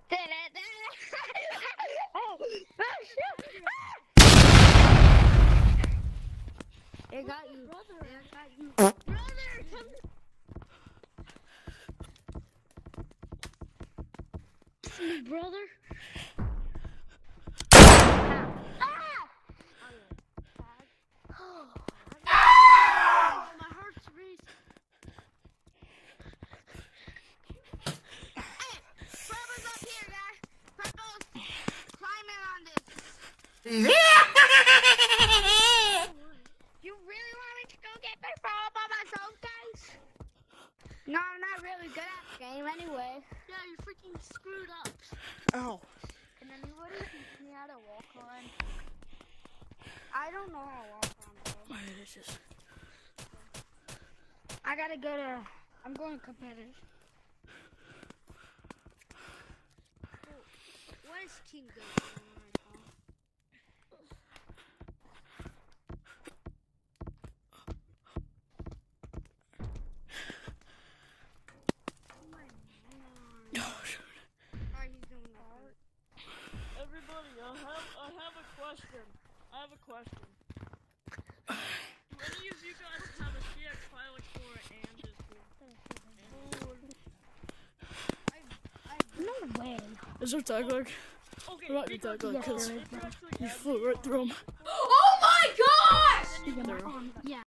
They got you. Brother. They got you. Brother, come me, brother. My heart's racing. Purple's up here, guys. Purple's climbing on this. You really want me to go get Purple all by myself, guys? No, I'm not really good at the game anyway. Yeah, you freaking screwed up. Ow. Can anybody teach me how to walk on? I don't know how to walk on, bro. My head is just... I gotta go to... I'm going competitive. What is Team Go doing right now? Everybody, I have a question. I have a question. Do any of you guys have a CX Pilot 4 and this No way. Is there tag lag? Okay, There might be tag lag Yes, because there is. you flew right through him. Oh my gosh! Yeah.